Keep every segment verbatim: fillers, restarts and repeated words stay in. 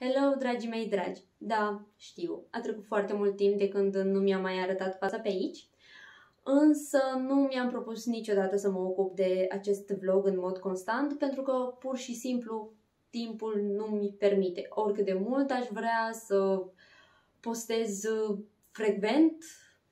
Hello, dragii mei dragi! Da, știu, a trecut foarte mult timp de când nu mi-a mai arătat fața pe aici, însă nu mi-am propus niciodată să mă ocup de acest vlog în mod constant, pentru că pur și simplu timpul nu mi permite. Oricât de mult aș vrea să postez frecvent,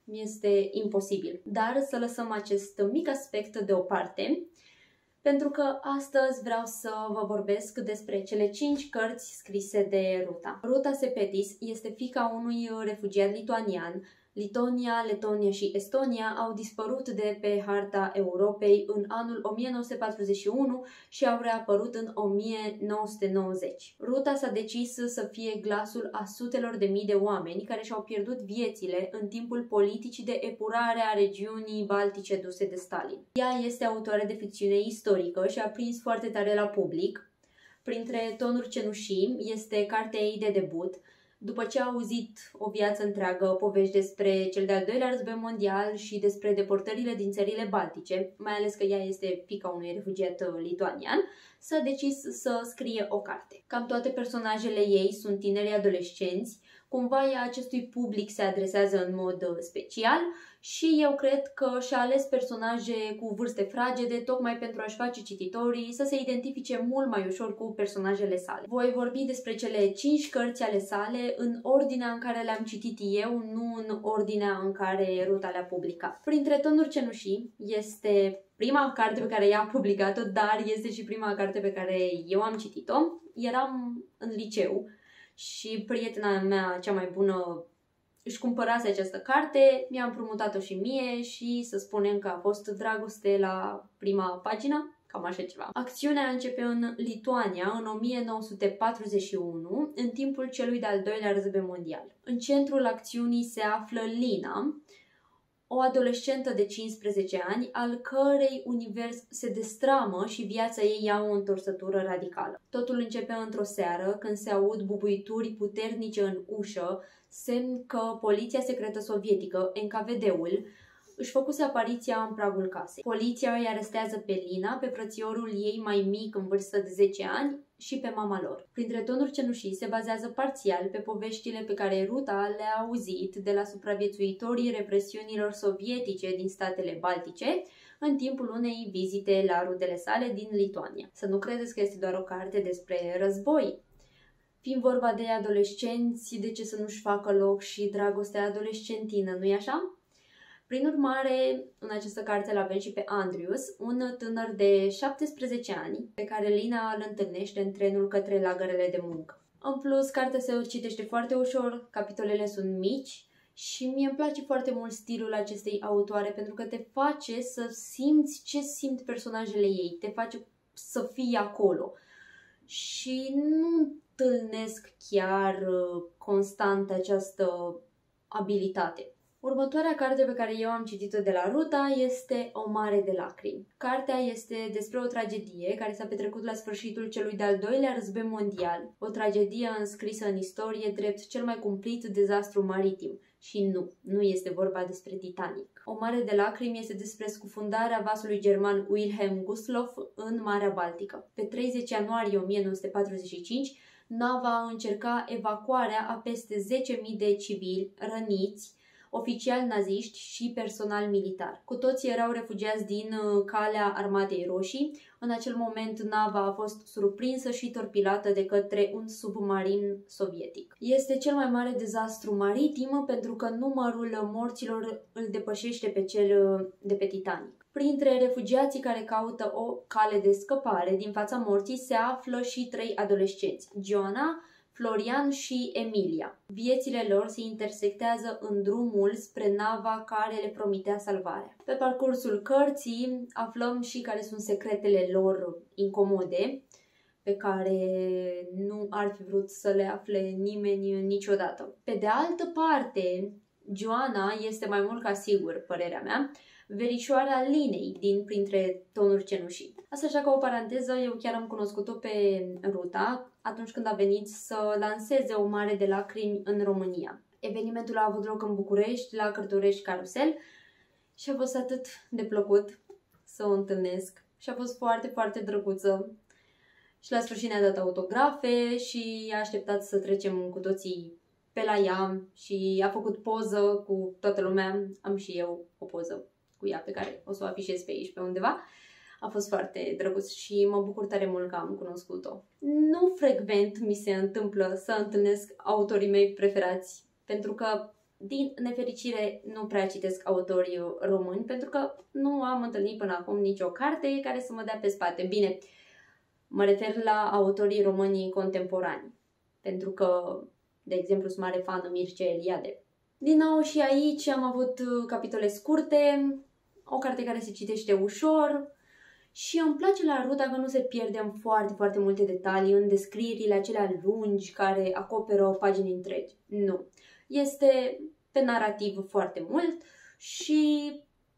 este imposibil. Dar să lăsăm acest mic aspect deoparte, pentru că astăzi vreau să vă vorbesc despre cele cinci cărți scrise de Ruta. Ruta Sepetys este fiica unui refugiat lituanian. Litonia, Letonia și Estonia au dispărut de pe harta Europei în anul o mie nouă sute patruzeci și unu și au reapărut în o mie nouă sute nouăzeci. Ruta s-a decis să fie glasul a sutelor de mii de oameni care și-au pierdut viețile în timpul politicii de epurare a regiunii baltice duse de Stalin. Ea este autoare de ficțiune istorică și a prins foarte tare la public. Printre tonuri cenușii este cartea ei de debut. După ce a auzit o viață întreagă povești despre cel de-al doilea război mondial și despre deportările din țările baltice, mai ales că ea este fiica unui refugiat lituanian, s-a decis să scrie o carte. Cam toate personajele ei sunt tineri adolescenți, cumva ea acestui public se adresează în mod special și eu cred că și-a ales personaje cu vârste fragede tocmai pentru a-și face cititorii să se identifice mult mai ușor cu personajele sale. Voi vorbi despre cele cinci cărți ale sale în ordinea în care le-am citit eu, nu în ordinea în care Ruta le-a publicat. Printre tonuri cenușii este prima carte pe care ea a publicat-o, dar este și prima carte pe care eu am citit-o. Eram în liceu și prietena mea cea mai bună își cumpărase această carte, mi-a împrumutat-o și mie și să spunem că a fost dragoste la prima pagină, cam așa ceva. Acțiunea începe în Lituania în o mie nouă sute patruzeci și unu, în timpul celui de-al doilea război mondial. În centrul acțiunii se află Lina, o adolescentă de cincisprezece ani, al cărei univers se destramă și viața ei ia o întorsătură radicală. Totul începe într-o seară, când se aud bubuituri puternice în ușă, semn că poliția secretă sovietică, N K V D-ul, își făcuse apariția în pragul casei. Poliția îi arestează pe Lina, pe frățiorul ei mai mic în vârstă de zece ani și pe mama lor. Printre tonuri cenușii se bazează parțial pe poveștile pe care Ruta le-a auzit de la supraviețuitorii represiunilor sovietice din statele baltice în timpul unei vizite la rudele sale din Lituania. Să nu credeți că este doar o carte despre război. Fiind vorba de adolescenți, de ce să nu-și facă loc și dragostea adolescentină, nu-i așa? Prin urmare, în această carte îl avem și pe Andrius, un tânăr de șaptesprezece ani, pe care Lina îl întâlnește în trenul către lagărele de muncă. În plus, cartea se citește foarte ușor, capitolele sunt mici și mie îmi place foarte mult stilul acestei autoare, pentru că te face să simți ce simt personajele ei, te face să fii acolo. Și nu întâlnesc chiar constant această abilitate. Următoarea carte pe care eu am citit-o de la Ruta este O mare de lacrimi. Cartea este despre o tragedie care s-a petrecut la sfârșitul celui de-al doilea război mondial, o tragedie înscrisă în istorie drept cel mai cumplit dezastru maritim. Și nu, nu este vorba despre Titanic. O mare de lacrimi este despre scufundarea vasului german Wilhelm Gustloff în Marea Baltică. Pe treizeci ianuarie o mie nouă sute patruzeci și cinci, nava încerca evacuarea a peste zece mii de civili răniți, oficiali naziști și personal militar. Cu toții erau refugiați din calea Armatei Roșii. În acel moment nava a fost surprinsă și torpilată de către un submarin sovietic. Este cel mai mare dezastru maritim pentru că numărul morților îl depășește pe cel de pe Titanic. Printre refugiații care caută o cale de scăpare din fața morții se află și trei adolescenți, Joanna, Florian și Emilia. Viețile lor se intersectează în drumul spre nava care le promitea salvarea. Pe parcursul cărții aflăm și care sunt secretele lor incomode, pe care nu ar fi vrut să le afle nimeni niciodată. Pe de altă parte, Joanna este mai mult ca sigur, părerea mea, verișoara Linei din Printre tonuri cenușii. Asta așa ca o paranteză, eu chiar am cunoscut-o pe Ruta atunci când a venit să lanseze O mare de lacrimi în România. Evenimentul a avut loc în București, la Cărturești Carusel și a fost atât de plăcut să o întâlnesc și a fost foarte, foarte drăguță. Și la sfârșit ne-a dat autografe și a așteptat să trecem cu toții pe la ea și a făcut poză cu toată lumea. Am și eu o poză cu ea pe care o să o afișez pe aici, pe undeva. A fost foarte drăguț și mă bucur tare mult că am cunoscut-o. Nu frecvent mi se întâmplă să întâlnesc autorii mei preferați, pentru că, din nefericire, nu prea citesc autorii români, pentru că nu am întâlnit până acum nicio carte care să mă dea pe spate. Bine, mă refer la autorii românii contemporani, pentru că, de exemplu, sunt mare fană Mircea Eliade. Din nou și aici am avut capitole scurte, o carte care se citește ușor și îmi place la Ruta că nu se pierde în foarte, foarte multe detalii, în descrierile acelea lungi care acoperă pagini întregi. Nu. Este pe narativ foarte mult și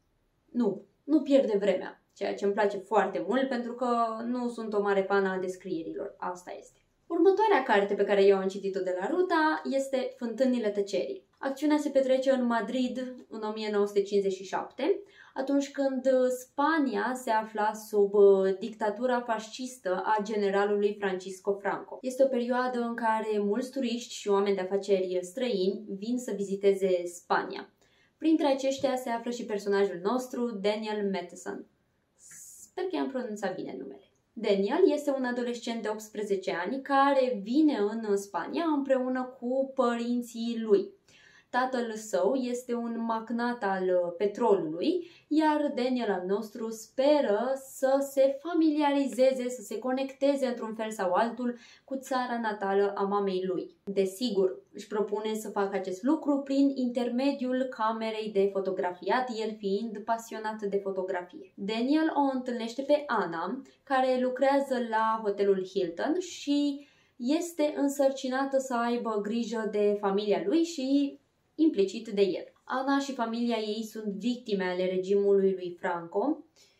nu, nu pierde vremea, ceea ce îmi place foarte mult pentru că nu sunt o mare fană a descrierilor. Asta este. Următoarea carte pe care eu am citit-o de la Ruta este Fântânile Tăcerii. Acțiunea se petrece în Madrid în o mie nouă sute cincizeci și șapte, atunci când Spania se afla sub dictatura fascistă a generalului Francisco Franco. Este o perioadă în care mulți turiști și oameni de afaceri străini vin să viziteze Spania. Printre aceștia se află și personajul nostru, Daniel Matheson. Sper că i-am pronunțat bine numele. Daniel este un adolescent de optsprezece ani care vine în Spania împreună cu părinții lui. Tatăl său este un magnat al petrolului, iar Daniel al nostru speră să se familiarizeze, să se conecteze într-un fel sau altul cu țara natală a mamei lui. Desigur, își propune să facă acest lucru prin intermediul camerei de fotografiat, el fiind pasionat de fotografie. Daniel o întâlnește pe Ana, care lucrează la hotelul Hilton și este însărcinată să aibă grijă de familia lui și implicit de el. Ana și familia ei sunt victime ale regimului lui Franco.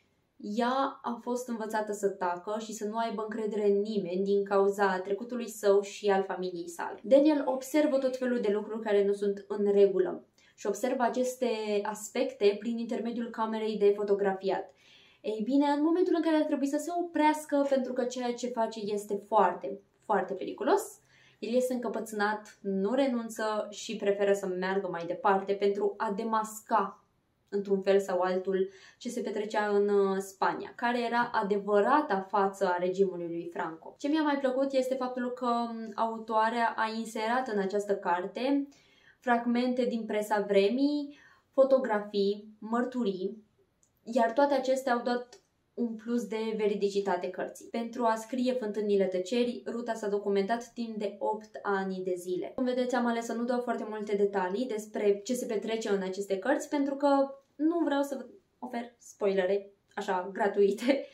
Ea a fost învățată să tacă și să nu aibă încredere în nimeni din cauza trecutului său și al familiei sale. Daniel observă tot felul de lucruri care nu sunt în regulă și observă aceste aspecte prin intermediul camerei de fotografiat. Ei bine, în momentul în care ar trebui să se oprească pentru că ceea ce face este foarte, foarte periculos, el este încăpățânat, nu renunță și preferă să meargă mai departe pentru a demasca, într-un fel sau altul, ce se petrecea în Spania, care era adevărata față a regimului lui Franco. Ce mi-a mai plăcut este faptul că autoarea a inserat în această carte fragmente din presa vremii, fotografii, mărturii, iar toate acestea au dat un plus de veridicitate cărții. Pentru a scrie Fântânile Tăcerii, Ruta s-a documentat timp de opt ani de zile. Cum vedeți, am ales să nu dau foarte multe detalii despre ce se petrece în aceste cărți, pentru că nu vreau să vă ofer spoilere, așa, gratuite.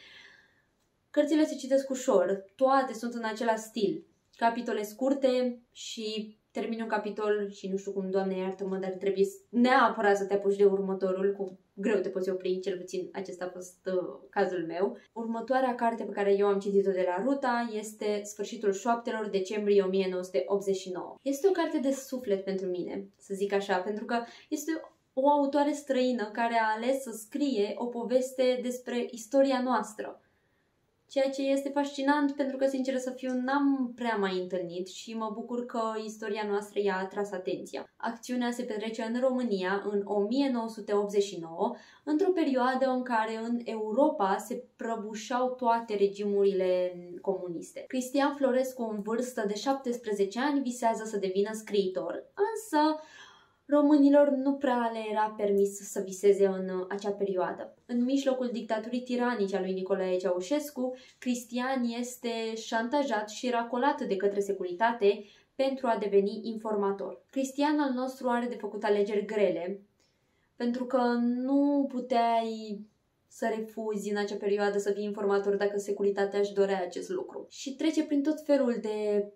Cărțile se citesc ușor, toate sunt în același stil. Capitole scurte și termini un capitol și nu știu cum, Doamne iartă-mă, dar trebuie neapărat să te apuci de următorul, cu greu te poți opri, cel puțin acesta a fost uh, cazul meu. Următoarea carte pe care eu am citit-o de la Ruta este Sfârșitul șoaptelor, decembrie o mie nouă sute optzeci și nouă. Este o carte de suflet pentru mine, să zic așa, pentru că este o autoare străină care a ales să scrie o poveste despre istoria noastră. Ceea ce este fascinant pentru că, sincer să fiu, n-am prea mai întâlnit și mă bucur că istoria noastră i-a atras atenția. Acțiunea se petrece în România în o mie nouă sute optzeci și nouă, într-o perioadă în care în Europa se prăbușau toate regimurile comuniste. Cristian Florescu, în vârstă de șaptesprezece ani, visează să devină scriitor, însă românilor nu prea le era permis să viseze în acea perioadă. În mijlocul dictaturii tiranice a lui Nicolae Ceaușescu, Cristian este șantajat și racolat de către securitate pentru a deveni informator. Cristian al nostru are de făcut alegeri grele, pentru că nu puteai să refuzi în acea perioadă să fii informator dacă securitatea își dorea acest lucru. Și trece prin tot felul de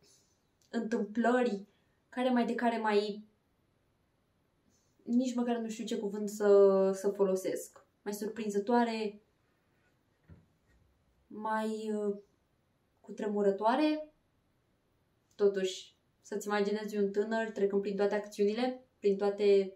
întâmplări care mai de care mai... nici măcar nu știu ce cuvânt să, să folosesc. Mai surprinzătoare, mai uh, cutremurătoare. Totuși, să-ți imaginezi un tânăr trecând prin toate acțiunile, prin toate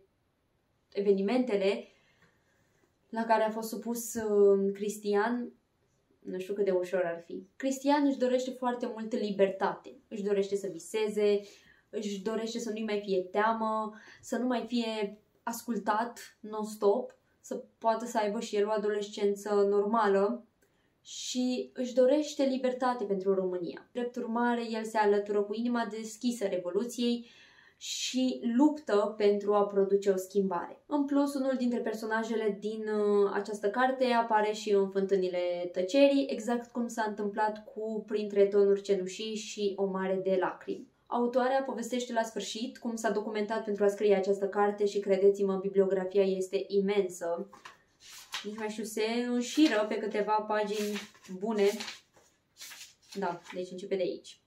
evenimentele la care a fost supus uh, Cristian, nu știu cât de ușor ar fi. Cristian își dorește foarte mult libertate. Își dorește să viseze, își dorește să nu-i mai fie teamă, să nu mai fie ascultat non-stop, să poată să aibă și el o adolescență normală și își dorește libertate pentru România. Drept urmare, el se alătură cu inima deschisă Revoluției și luptă pentru a produce o schimbare. În plus, unul dintre personajele din uh, această carte apare și în Fântânile Tăcerii, exact cum s-a întâmplat cu Printre tonuri cenușii și O mare de lacrimi. Autoarea povestește la sfârșit cum s-a documentat pentru a scrie această carte și credeți-mă, bibliografia este imensă. Nici mai știu, se înșiră pe câteva pagini bune. Da, deci începe de aici.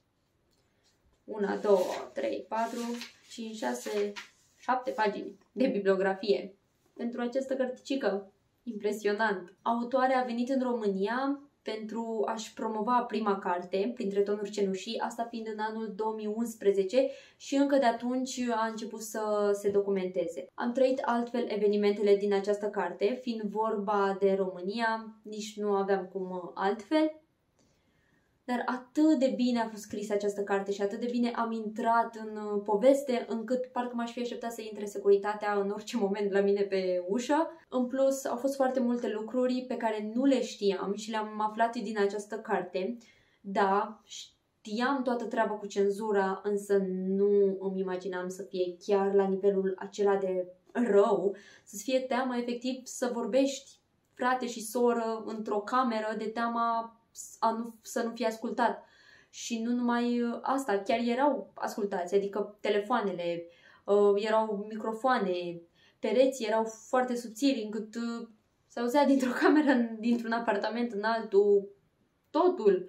Una, două, trei, patru, cinci, șase, șapte pagini de bibliografie pentru această cărticică. Impresionant! Autoarea a venit în România pentru a-și promova prima carte, Printre tonuri cenușii, asta fiind în anul două mii unsprezece și încă de atunci a început să se documenteze. Am trăit altfel evenimentele din această carte, fiind vorba de România, nici nu aveam cum altfel. Dar atât de bine a fost scrisă această carte și atât de bine am intrat în poveste, încât parcă m-aș fi așteptat să intre securitatea în orice moment la mine pe ușă. În plus, au fost foarte multe lucruri pe care nu le știam și le-am aflat din această carte. Da, știam toată treaba cu cenzura, însă nu îmi imaginam să fie chiar la nivelul acela de rău, să-ți fie teamă efectiv să vorbești frate și soră într-o cameră de teama A nu, să nu fie ascultat. Și nu numai asta, chiar erau ascultați, adică telefoanele, uh, erau microfoane, pereții erau foarte subțiri încât uh, se auzea dintr-o cameră, dintr-un apartament în altul, totul.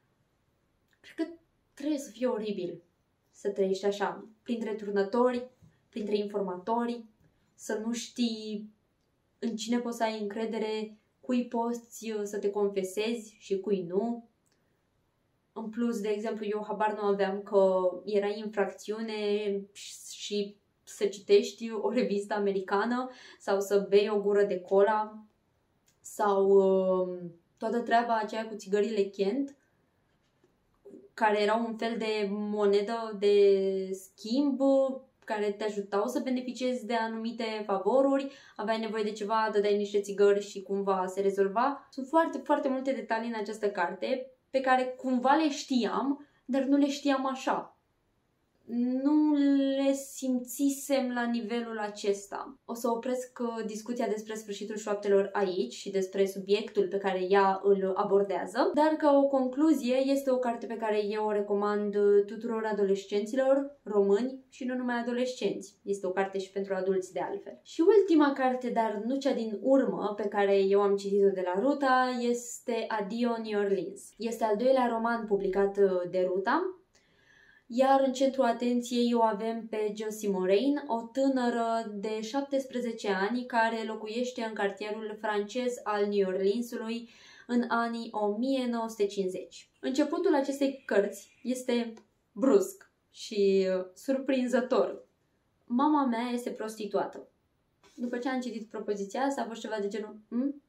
Cred că trebuie să fie oribil să trăiești așa, printre turnători, printre informatori, să nu știi în cine poți să ai încredere, cui poți să te confesezi și cui nu. În plus, de exemplu, eu habar nu aveam că era infracțiune și să citești o revistă americană sau să bei o gură de cola sau uh, toată treaba aceea cu țigările Kent, care erau un fel de monedă de schimb care te ajutau să beneficiezi de anumite favoruri, aveai nevoie de ceva, dădeai niște țigări și cumva se rezolva. Sunt foarte, foarte multe detalii în această carte pe care cumva le știam, dar nu le știam așa. Nu le simțisem la nivelul acesta. O să opresc discuția despre Sfârșitul șoaptelor aici și despre subiectul pe care ea îl abordează, dar ca o concluzie este o carte pe care eu o recomand tuturor adolescenților români și nu numai adolescenți. Este o carte și pentru adulți de altfel. Și ultima carte, dar nu cea din urmă, pe care eu am citit-o de la Ruta, este Adio New Orleans. Este al doilea roman publicat de Ruta. Iar în centrul atenției o avem pe Josie Moraine, o tânără de șaptesprezece ani care locuiește în cartierul francez al New Orleansului în anii o mie nouă sute cincizeci. Începutul acestei cărți este brusc și surprinzător. Mama mea este prostituată. După ce am citit propoziția asta, a fost ceva de genul hm?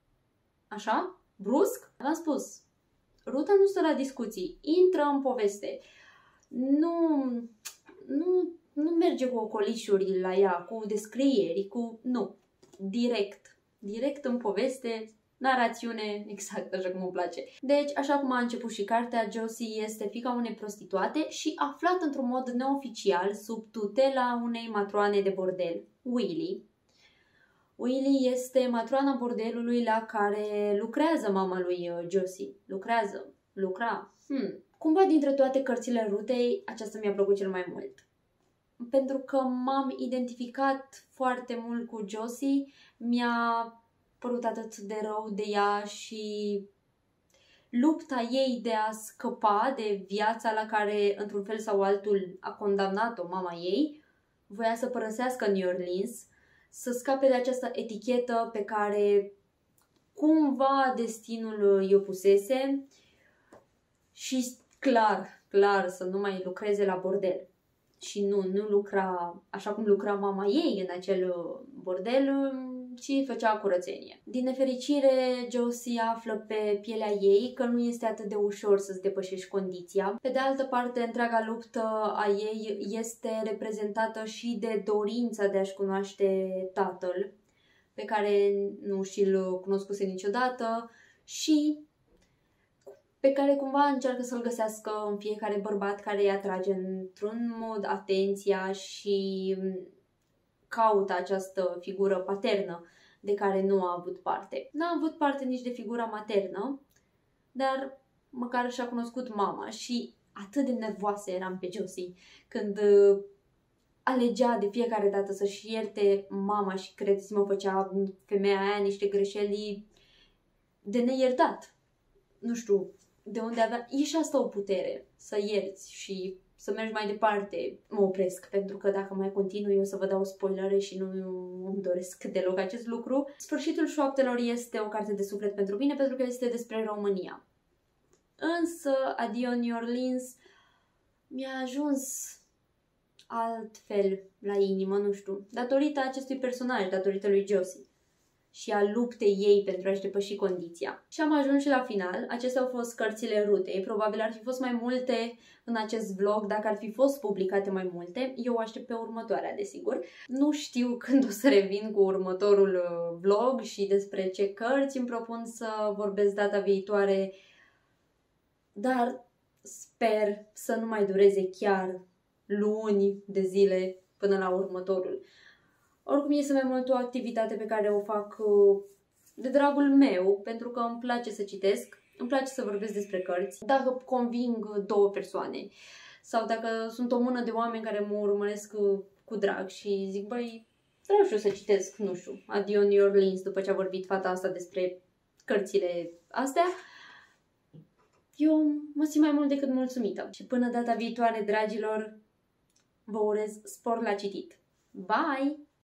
Așa? Brusc? V-am spus, Ruta nu stă la discuții, intră în poveste. Nu, nu, nu merge cu ocolișuri la ea, cu descrieri, cu... Nu. Direct. Direct în poveste, narațiune, exact așa cum îmi place. Deci, așa cum a început și cartea, Josie este fiica unei prostituate și aflată într-un mod neoficial sub tutela unei matroane de bordel, Willy. Willy este matroana bordelului la care lucrează mama lui Josie. Lucrează. Lucra. Hmm. Cumva dintre toate cărțile Rutei, aceasta mi-a plăcut cel mai mult. Pentru că m-am identificat foarte mult cu Josie, mi-a părut atât de rău de ea și lupta ei de a scăpa de viața la care, într-un fel sau altul, a condamnat-o mama ei, voia să părăsească New Orleans, să scape de această etichetă pe care cumva destinul i-o pusese și clar, clar să nu mai lucreze la bordel. Și nu, nu lucra așa cum lucra mama ei în acel bordel și făcea curățenie. Din nefericire, Josie află pe pielea ei că nu este atât de ușor să-ți depășești condiția. Pe de altă parte, întreaga luptă a ei este reprezentată și de dorința de a-și cunoaște tatăl, pe care nu și-l cunoscuse niciodată și pe care cumva încearcă să-l găsească în fiecare bărbat care îi atrage într-un mod atenția și caută această figură paternă de care nu a avut parte. N-a avut parte nici de figura maternă, dar măcar și-a cunoscut mama și atât de nervoasă eram pe Josie când alegea de fiecare dată să-și ierte mama și credeți-mă, făcea femeia aia niște greșeli de neiertat. Nu știu de unde avea. E și asta o putere, să ierți și să mergi mai departe. Mă opresc, pentru că dacă mai continui eu să vă dau spoilere și nu îmi doresc deloc acest lucru. Sfârșitul șoaptelor este o carte de suflet pentru mine, pentru că este despre România. Însă, Adio New Orleans mi-a ajuns altfel la inimă, nu știu, datorită acestui personaj, datorită lui Josie și a luptei ei pentru a-și depăși condiția. Și am ajuns și la final. Acestea au fost cărțile Rutei. Probabil ar fi fost mai multe în acest vlog dacă ar fi fost publicate mai multe. Eu o aștept pe următoarea, desigur. Nu știu când o să revin cu următorul vlog și despre ce cărți îmi propun să vorbesc data viitoare, dar sper să nu mai dureze chiar luni de zile până la următorul. Oricum este mai mult o activitate pe care o fac de dragul meu, pentru că îmi place să citesc, îmi place să vorbesc despre cărți. Dacă conving două persoane sau dacă sunt o mână de oameni care mă urmăresc cu drag și zic, băi, vreau și eu să citesc, nu știu, Adio New Orleans, după ce a vorbit fata asta despre cărțile astea, eu mă simt mai mult decât mulțumită. Și până data viitoare, dragilor, vă urez spor la citit. Bye!